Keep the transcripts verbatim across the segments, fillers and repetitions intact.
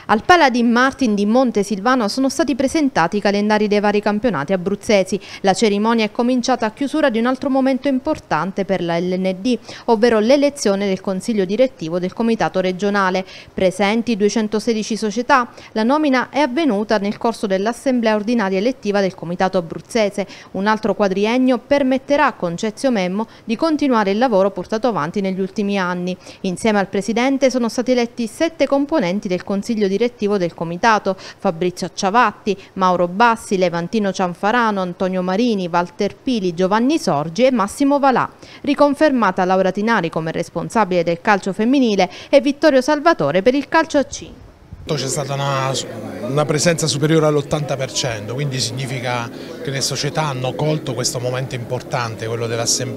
Al Paladin Martin di Montesilvano sono stati presentati i calendari dei vari campionati abruzzesi. La cerimonia è cominciata a chiusura di un altro momento importante per la L N D, ovvero l'elezione del Consiglio direttivo del Comitato regionale. Presenti duecentosedici società, la nomina è avvenuta nel corso dell'assemblea ordinaria elettiva del Comitato abruzzese. Un altro quadriennio permetterà a Concezio Memmo di continuare il lavoro portato avanti negli ultimi anni. Insieme al Presidente sono stati eletti sette componenti del Consiglio direttivo del Comitato: Fabrizio Acciavatti, Mauro Bassi, Levantino Cianfarano, Antonio Marini, Walter Pili, Giovanni Sorgi e Massimo Valà. Riconfermata Laura Tinari come responsabile del calcio femminile e Vittorio Salvatore per il calcio a C. C'è stata una, una presenza superiore all'ottanta per cento, quindi significa che le società hanno colto questo momento importante, quello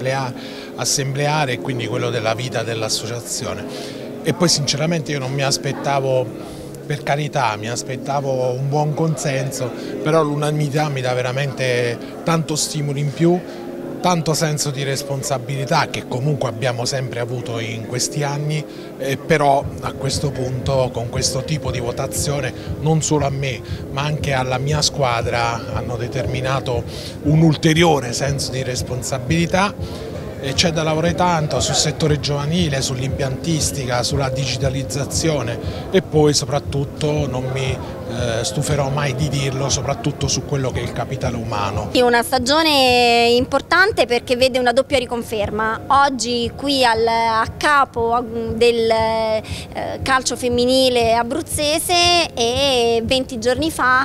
dell'assembleare e quindi quello della vita dell'associazione. E poi sinceramente io non mi aspettavo, per carità, mi aspettavo un buon consenso, però l'unanimità mi dà veramente tanto stimolo in più, tanto senso di responsabilità che comunque abbiamo sempre avuto in questi anni, eh, però a questo punto con questo tipo di votazione non solo a me ma anche alla mia squadra hanno determinato un ulteriore senso di responsabilità. C'è da lavorare tanto sul settore giovanile, sull'impiantistica, sulla digitalizzazione e poi soprattutto, non mi eh, stuferò mai di dirlo, soprattutto su quello che è il capitale umano. È una stagione importante perché vede una doppia riconferma. Oggi qui al, a capo del eh, calcio femminile abruzzese e venti giorni fa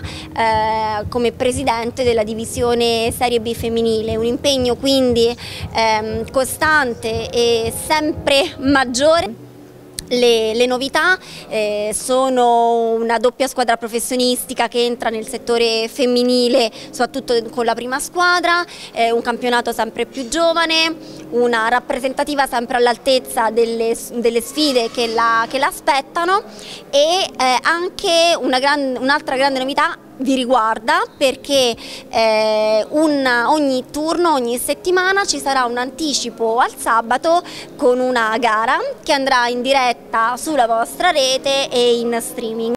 eh, come presidente della divisione Serie B femminile. Un impegno quindi ehm, costante e sempre maggiore. Le, le novità eh, sono una doppia squadra professionistica che entra nel settore femminile, soprattutto con la prima squadra, eh, un campionato sempre più giovane, una rappresentativa sempre all'altezza delle, delle sfide che la, che la aspettano e eh, anche un'altra grande novità vi riguarda perché eh, una, ogni turno, ogni settimana ci sarà un anticipo al sabato con una gara che andrà in diretta sulla vostra rete e in streaming.